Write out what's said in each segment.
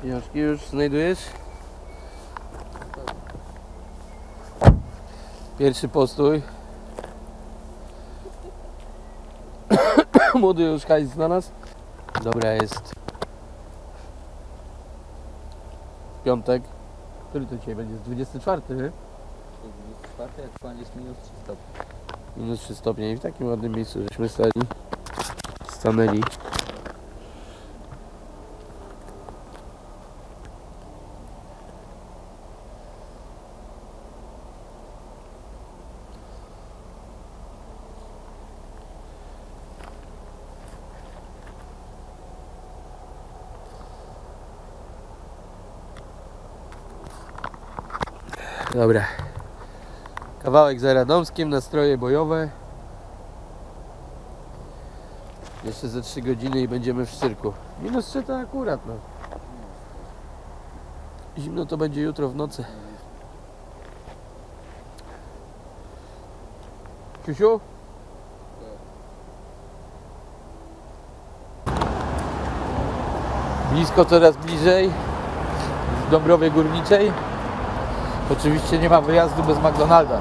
Pieniążki już znajdujesz? Pierwszy postój. Młody już hajs znalazł. Dobra, jest piątek. Który to dzisiaj będzie? 24, nie? 24, aktualnie jest minus 3 stopnie. Minus 3 stopnie i w takim ładnym miejscu żeśmy stanęli. Dobra. Kawałek za Radomskiem, nastroje bojowe. Jeszcze ze 3 godziny i będziemy w Szczyrku. Minus 3 to akurat, no. Zimno to będzie jutro w nocy. Siusiu? Blisko, coraz bliżej. W Dąbrowie Górniczej. Oczywiście nie ma wyjazdu bez McDonalda.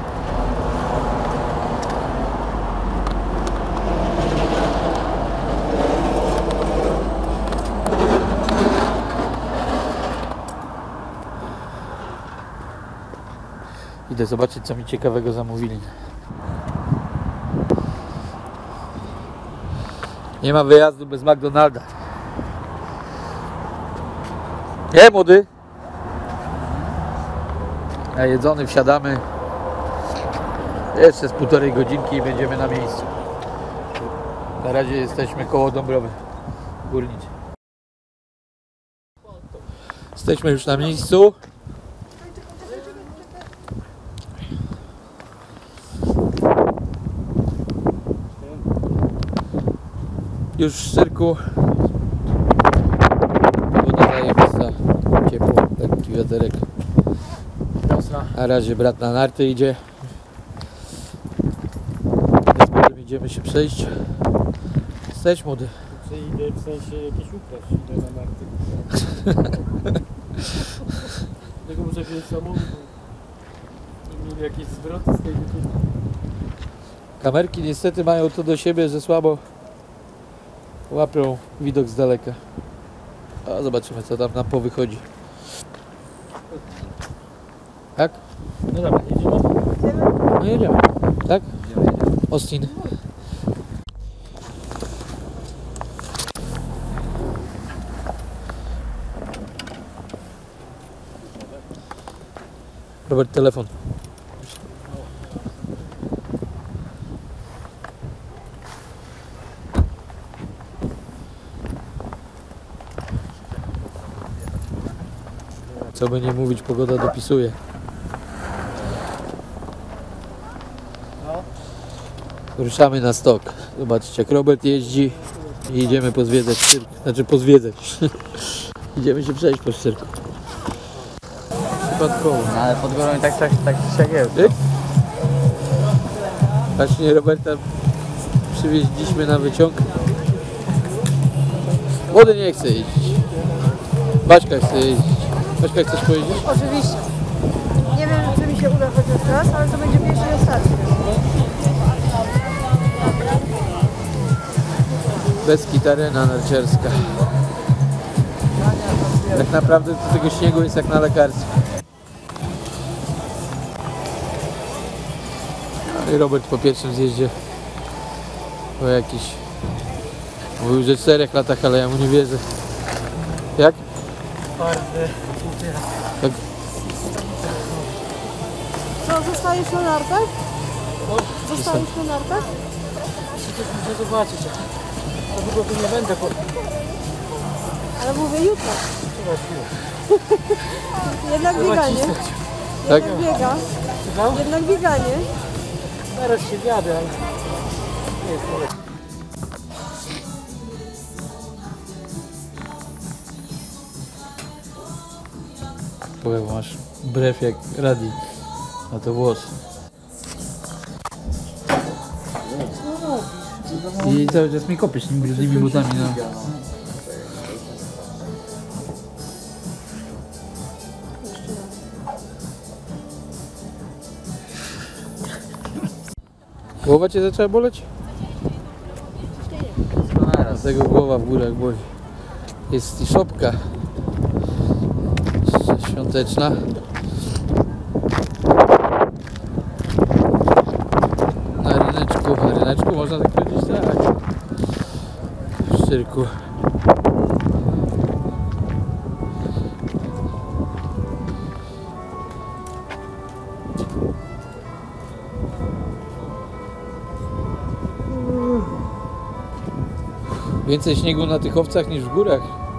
Idę zobaczyć, co mi ciekawego zamówili. Nie ma wyjazdu bez McDonalda. Nie, młody? A jedzony, wsiadamy. Jeszcze z 1,5 godzinki i będziemy na miejscu. Na razie jesteśmy koło Dąbrowy Górniczej. Jesteśmy już na miejscu. Już w Szczyrku. Woda zajebista, ciepło, lekki wiaterek. Na razie brat na narty idzie. Potem idziemy się przejść. Jesteś młody. Idę w sensie jakieś ukraść, idę na narty. Tego muszę wziąć samochód, bo mieli jakieś zwroty z tej wycieczki. Kamerki niestety mają to do siebie, że słabo łapią widok z daleka. A zobaczymy, co tam nam powychodzi. Tak? No dobra, jedziemy? No jedziemy. Tak? Austin. Robert, telefon. Co by nie mówić, pogoda dopisuje. Ruszamy na stok. Zobaczcie, jak Robert jeździ i idziemy pozwiedzać cyrk. Znaczy pozwiedzać. Idziemy się przejść po Szczyrku. Przypadkowo. No, ale pod górą i tak dzisiaj jest. Ty? Właśnie Roberta przywieźliśmy na wyciąg. Młody nie chce jeździć. Baśka chce jeździć. Baśka, chcesz pojeździć? Oczywiście. Nie wiem, czy mi się uda chociaż raz, ale to będzie pierwszy i ostatni. Beskidarena narciarska. Tak naprawdę do tego śniegu jest jak na lekarstwie. Ale Robert po pierwszym zjeździe po jakiś... Mówił, że 4 latach, ale ja mu nie wierzę. Jak? Tak. Co, zostajesz na nartach? Zostajesz na nartach? Muszę zobaczyć. Na długo tu nie będę. Ale mówię jutro. Jednak bieganie. Tak? Jednak biega. No? Jednak bieganie. Teraz się wiadę, ale nie jest to. Powiem, masz brew jak Radi, a to włos. I cały czas mi kopiesz tymi brudnymi butami, no. Głowa cię zaczęła boleć? Dlatego głowa w górach boli. Jest i szopka świąteczna. Na ryneczku można tak powiedzieć, tak. W Szczyrku. Więcej śniegu na tych owcach niż w górach.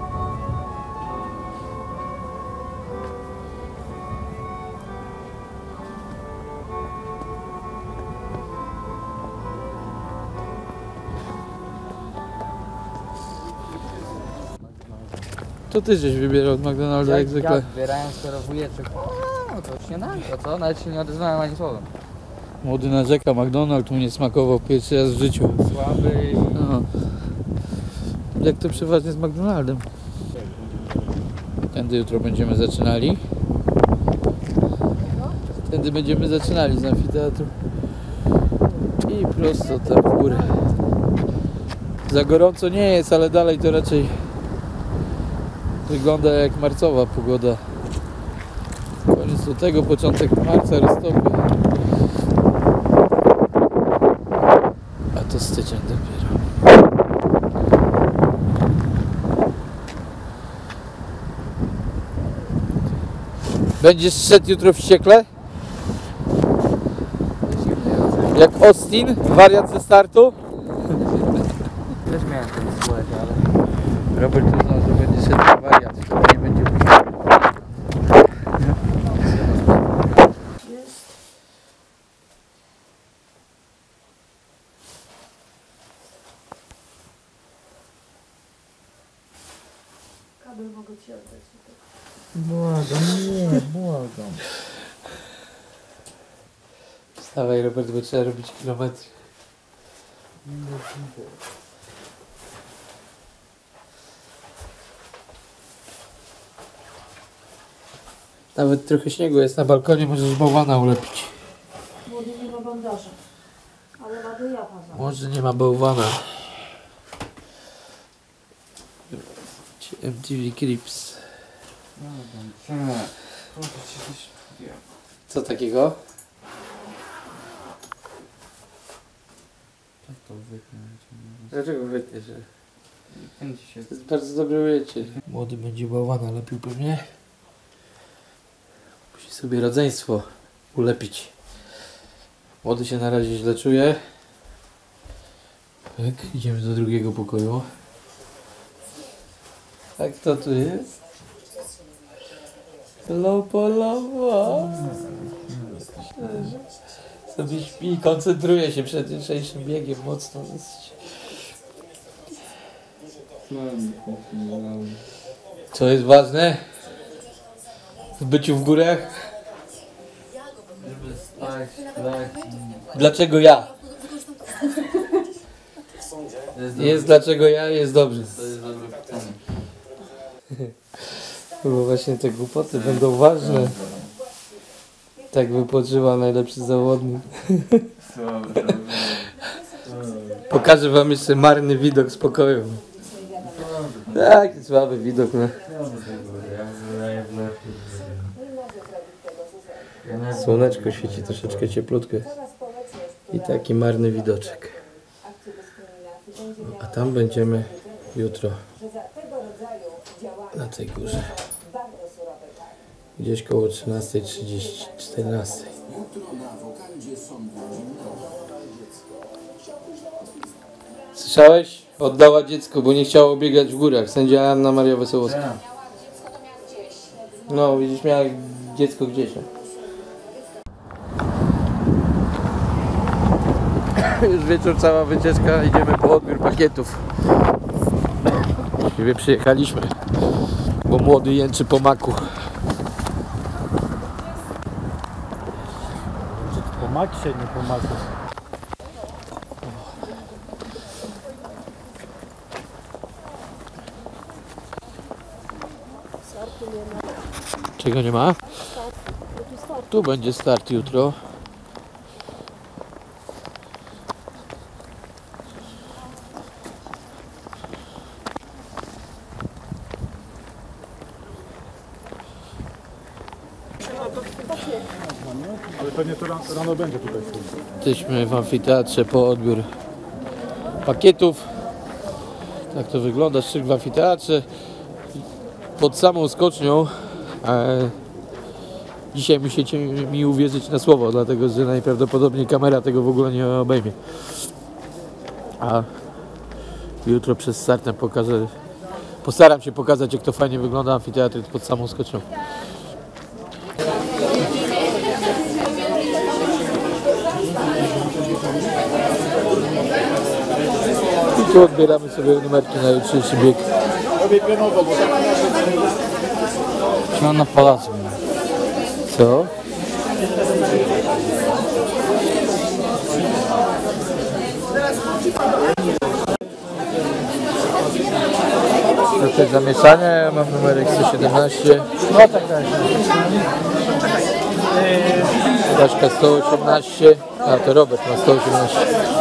To ty żeś wybierał od McDonalda jak zwykle. Ja wybierałem, skoro wujeczek. No to śniadanko, co? Nawet się nie odezwałem ani słowem. Młody narzeka, McDonald's mu nie smakował pierwszy raz w życiu. Słaby i... No. Jak to przeważnie z McDonaldem. Tędy jutro będziemy zaczynali. Tędy będziemy zaczynali z amfiteatru. I prosto tam w górę. Za gorąco nie jest, ale dalej to raczej wygląda jak marcowa pogoda. Koniec lutego, początek marca, listopad. A to styczeń dopiero. Będziesz szedł jutro wściekle? Jak Austin, wariat ze startu? Też miałem ten słuchać, ale... Robert uznał, że będzie szedł na wariat, wtedy nie będzie musiał. Kabel mogę ci oddać. Błagam, nie, błagam. Wstawaj Robert, bo trzeba robić kilometry. Nawet trochę śniegu jest na balkonie, możesz bałwana ulepić. Młody nie ma bandaża, ale ma do japa. Może nie ma bałwana. MTV Crips. Co takiego? Jak to wypnąć? Dlaczego wytniesz? Kręci się. To jest bardzo dobre ujęcie. Młody będzie bałwana lepił pewnie. Musi sobie rodzeństwo ulepić. Młody się na razie źle czuje. Tak, idziemy do drugiego pokoju. A kto tu jest? Lopo, lopo. Sobie śpi, koncentruje się przed jutrzejszym biegiem mocno. Co jest ważne? W byciu w górach? Żeby spać, spać. Dlaczego ja? Jest dlaczego ja, jest dobrze. To jest dobre pytanie. Bo właśnie te głupoty będą ważne. Tak wypoczywa najlepszy zawodnik. Pokażę wam jeszcze marny widok z pokoju. Taki słaby widok, no. Słoneczko świeci troszeczkę cieplutko. I taki marny widoczek. A tam będziemy jutro na tej górze. Gdzieś koło 13:30, 14:00. Słyszałeś? Oddała dziecko, bo nie chciało biegać w górach. Sędzia Anna Maria Wesołowska. No, widzisz, miała dziecko gdzieś. Już wieczór, cała wycieczka, idziemy po odbiór pakietów. Właściwie przyjechaliśmy, bo młody jęczy po maku. Po maksie, nie po maku. Czego nie ma? Tu będzie start jutro. Ale pewnie to rano będzie tutaj. Jesteśmy w amfiteatrze po odbiór pakietów. Tak to wygląda, szczyk w amfiteatrze. Pod samą skocznią. Dzisiaj musicie mi uwierzyć na słowo, dlatego że najprawdopodobniej kamera tego w ogóle nie obejmie. A jutro przed startem postaram się pokazać, jak to fajnie wygląda amfiteatr pod samą skocznią. I tu odbieramy sobie numerki na jutrzejszy bieg. Siemano Polacy. Co? Trochę zamieszania, ja mam numerek 117. No tak, tak. Daszka 118, a to Robert ma 118.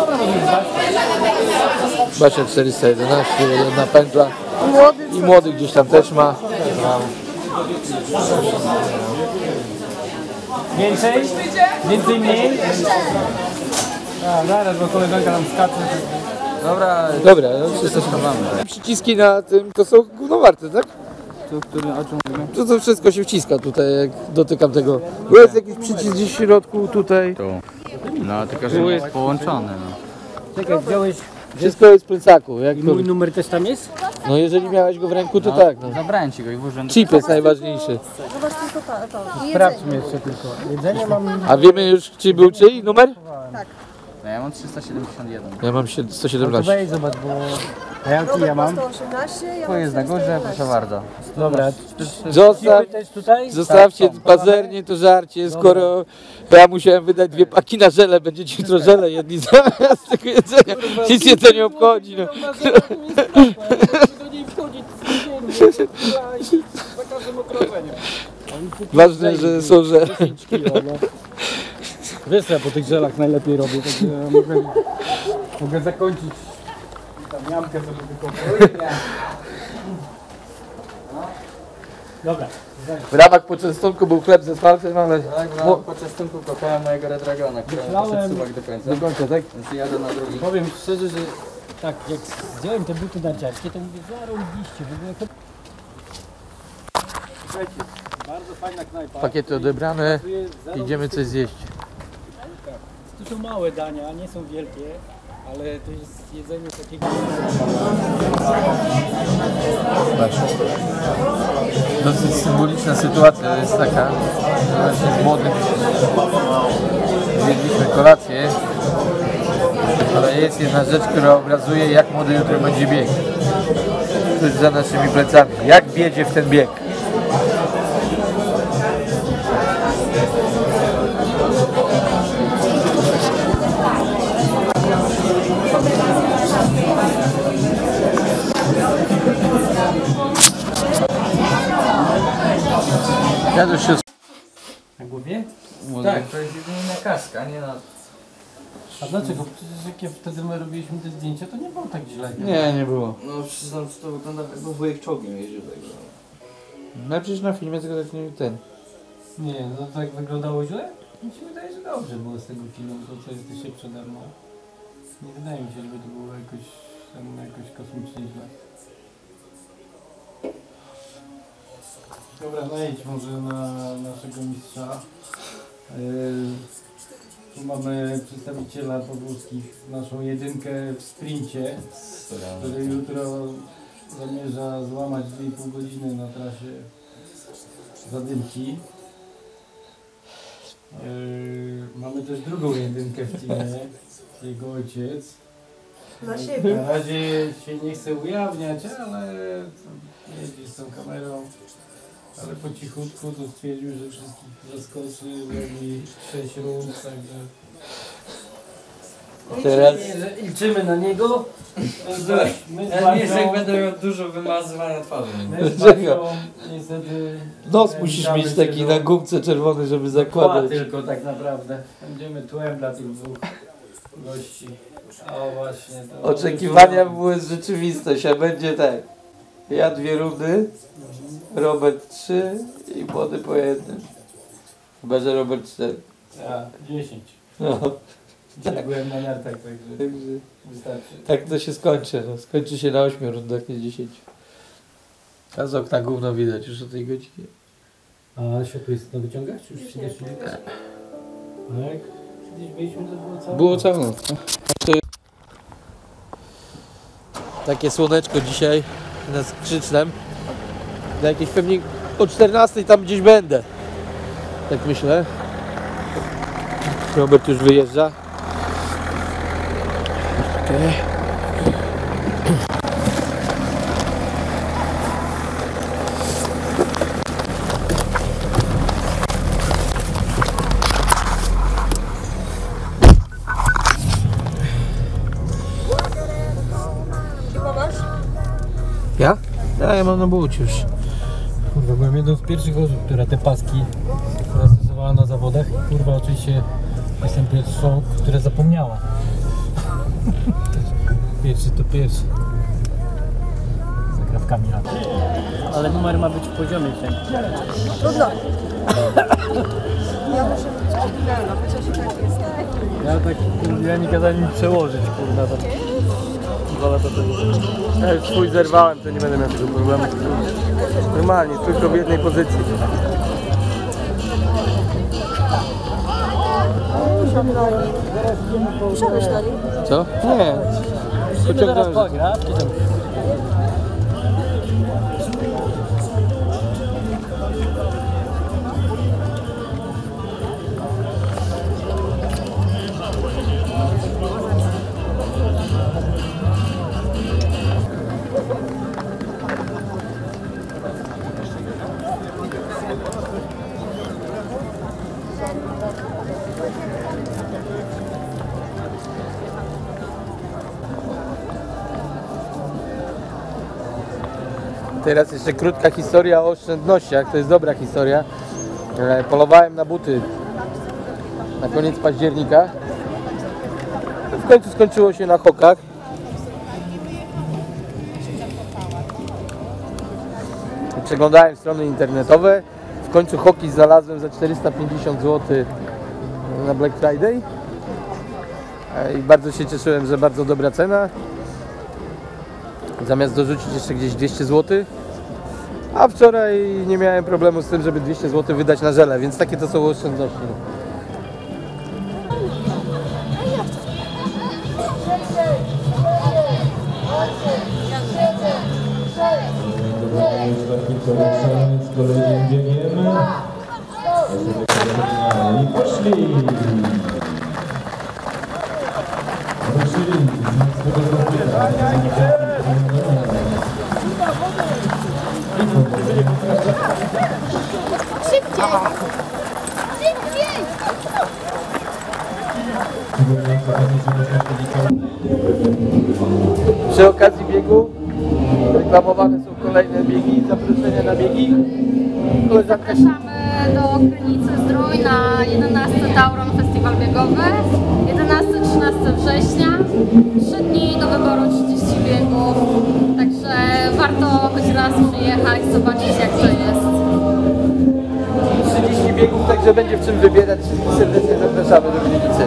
Basia 411, jedna pętla. I młody gdzieś tam też ma. Więcej? Więcej mniej? A, zaraz, bo koleżanka nam skacze. Dobra, Dobra, no wszystko mamy. Przyciski na tym to są gówno warte, tak? tu, o czym mówimy? To wszystko się wciska tutaj, jak dotykam tego. Jest jakiś przycisk gdzieś w środku tutaj. No, tylko że jest połączone. No. Czekaj, wziąłeś... Wszystko jest w plecaku. Jak to... Mój numer też tam jest? No jeżeli miałeś go w ręku, to tak. No. Zabrałem ci go i włożyłem do... Chip jest najważniejszy. Zobacz tylko to. I Sprawdźmy jeszcze tylko. Jedzenie mam... A wiemy już, czy był czyj numer? No, ja mam 371. Ja mam To 117. weź zobacz, bo... A jaki ja Robert ma mam? 118, ja Tu mam jest na górze, 411. proszę bardzo. Dobra. Zostaw, Chipy też tutaj? zostawcie pazernie to żarcie, skoro ja musiałem wydać 2 paki na żele, będziecie jutro żele jedli zamiast tego jedzenia. Nic mnie to nie obchodzi. No. Do niej wchodzić za każdym okrążeniem. Ważne, że są żele. 10 kilo, no. Wiesz, ja po tych żelach najlepiej robię, także ja mogę zakończyć tam jamkę sobie wykopać. Dobra. W ramach poczęstunku był chleb ze smalcem, ale Tak, no, podczas tym kopałem mojego Redragona, który Myślałem- poszedł suwak do końca. do końca, tak? Więc jadę na drugi. Powiem szczerze, że tak, jak zdjąłem te buty narciarskie, to mówię, zarobiście, w ogóle... Słuchajcie, bardzo fajna knajpa. Pakiety odebrane, idziemy coś zjeść. To są małe dania, nie są wielkie, ale to jest jedzenie takiego... Dosyć symboliczna sytuacja jest taka, że właśnie z młodym zjedliśmy kolację, ale jest jedna rzecz, która obrazuje, jak młody jutro będzie bieg. To jest za naszymi plecami. Jak wiedzie w ten bieg. Ja już się... Na głowie? Tak, to jest jedynie na kaska, nie na... A dlaczego? Przecież jak wtedy my robiliśmy te zdjęcia, to nie było tak źle. nie było. No przyznam, że to wygląda jakby wujek czołgiem jeździł tego. No przecież na filmie tylko tak nie ten. Nie, no tak wyglądało źle? Mi się wydaje, że dobrze było z tego filmu, to co jest się przede mną. Nie wydaje mi się, żeby to było jakoś kosmicznie źle. Dobra, najedź może na naszego mistrza. Tu mamy przedstawiciela powódzkich, naszą jedynkę w sprincie, który jutro zamierza złamać 2,5 godziny na trasie Zadymki. Mamy też drugą jedynkę w teamie, jego ojciec. Na siebie. Na razie się nie chce ujawniać, ale jeździ z tą kamerą. Ale po cichutku to stwierdził, że wszystkich zaskoczy, robi 6 rund, także... Teraz Liczymy na niego. My z Ja nie wiem, jak Bartą- będę miał dużo wymazywania twarzy. my z Bartą niestety... nos musisz witamy mieć się taki do- na gumce czerwony, żeby Kła zakładać. tylko tak naprawdę. Będziemy tłem dla tych dwóch gości. O właśnie. To Oczekiwania były z rzeczywistość, a będzie tak. Ja 2 rundy, Robert 3 i młody po jednym. Chyba, że Robert 4. Ja 10. No. Dzisiaj byłem na nartach, także wystarczy. Tak to się skończy. No. Skończy się na 8 rundach, nie 10. A z okna gówno widać już o tej godzinie. A światło jest na wyciągach, czy już przynieśli? Tak. A jak kiedyś byliśmy, to było całe. Było całą noc. Takie słoneczko dzisiaj nad Skrzycznem. Na jakieś pewnie o 14 tam gdzieś będę. Tak myślę. Robert już wyjeżdża. Okay. Ja? Ja mam na bucie już. Kurwa, byłem jedną z pierwszych osób, która te paski stosowała na zawodach. Kurwa, oczywiście jestem pierwszą, która zapomniała. Pierwszy to pierwszy. Zakrawkami lata. Ale numer ma być w poziomie cię. Trudno. Ja muszę być oryginalna, chociaż i tak jest. Ja nie kazałem mi przełożyć, kurwa. To 2 lata temu. Ja już swój zerwałem, to nie będę miał tego problemu. Normalnie, tylko w jednej pozycji. Usiądź na nim. Usiądź na nim. Co? Nie. Musimy zaraz pograć. Teraz jeszcze krótka historia o oszczędnościach. To jest dobra historia. Polowałem na buty na koniec października. W końcu skończyło się na hokach. Przeglądałem strony internetowe. W końcu hoki znalazłem za 450 zł na Black Friday. I bardzo się cieszyłem, że bardzo dobra cena. Zamiast dorzucić jeszcze gdzieś 200 zł. A wczoraj nie miałem problemu z tym, żeby 200 zł wydać na żele, więc takie to są oszczędności. Z kolejnym biegiem. I poszli. Ruszyli. Przy okazji biegu reklamowane są kolejne biegi, zaproszenia na biegi. Koleżanka Zapraszamy do Krynicy Zdrój na 11 Tauron Festiwal Biegowy, 11-13 września, 3 dni do wyboru 30 biegów, także warto choć raz przyjechać, zobaczyć jak to jest. 30 biegów, także będzie w czym wybierać. Wszystkich serdecznie zapraszamy do Krynicy.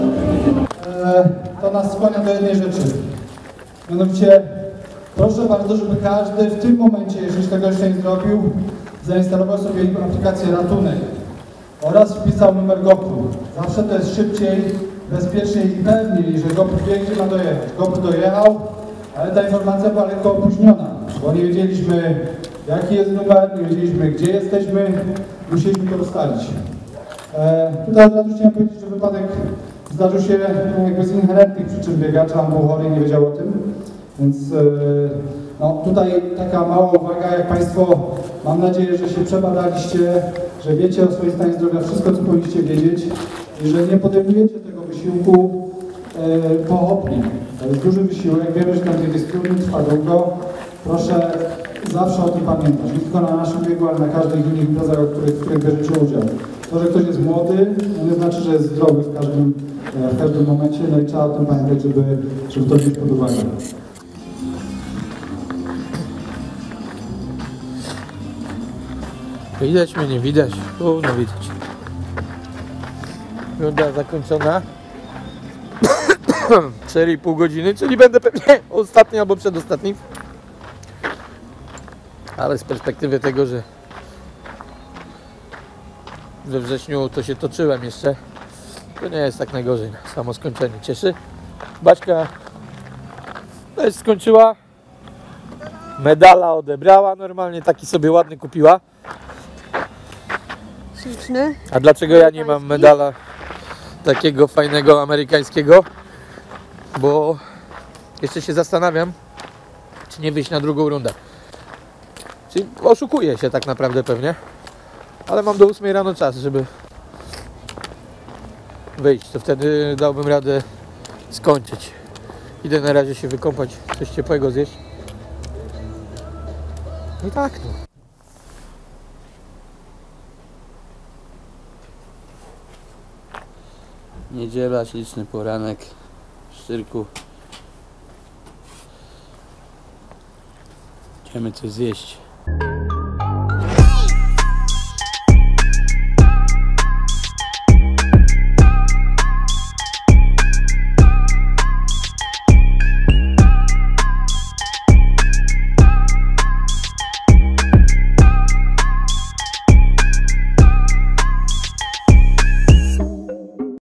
To nas skłania do jednej rzeczy. Mianowicie proszę bardzo, żeby każdy w tym momencie, jeżeli tego jeszcze nie zrobił, zainstalował sobie aplikację Ratunek oraz wpisał numer GoPru. Zawsze to jest szybciej, bezpieczniej i pewniej, że GoPru wie, gdzie ma dojechać. GoPru dojechał, ale ta informacja była lekko opóźniona, bo nie wiedzieliśmy, jaki jest numer, nie wiedzieliśmy, gdzie jesteśmy, musieliśmy to ustalić. Tutaj od razu chciałem powiedzieć, że wypadek zdarzył się jakby z inherentnych przyczyn biegacza, on był chory i nie wiedział o tym, więc no, tutaj taka mała uwaga, jak Państwo, mam nadzieję, że się przebadaliście, że wiecie o swoim stanie zdrowia wszystko, co powinniście wiedzieć i że nie podejmujecie tego wysiłku pochopnie. To jest duży wysiłek, wiemy, że ten bieg jest trudny, trwa długo. Proszę zawsze o tym pamiętać, nie tylko na naszym biegu, ale na każdych innych imprezach, w których bierzecie udział. To, że ktoś jest młody, to nie znaczy, że jest zdrowy w każdym momencie, no i trzeba o tym pamiętać, żeby to wziąć pod uwagę. Widać mnie, nie widać. No widać. Runda zakończona. 4,5 godziny, czyli będę pewnie ostatni albo przedostatni. Ale z perspektywy tego, że we wrześniu to się toczyłem jeszcze, to nie jest tak najgorzej. Samo skończenie cieszy. Baśka też skończyła. Medala odebrała, normalnie taki sobie ładny kupiła. Śliczny. A dlaczego ja nie mam medala takiego fajnego amerykańskiego? Bo jeszcze się zastanawiam, czy nie wyjść na drugą rundę. Czyli oszukuję się tak naprawdę pewnie. Ale mam do 8 rano czas, żeby wyjść. To wtedy dałbym radę skończyć. Idę na razie się wykąpać, coś ciepłego zjeść. I tak no. Niedziela, śliczny poranek w Szczyrku. Idziemy coś zjeść.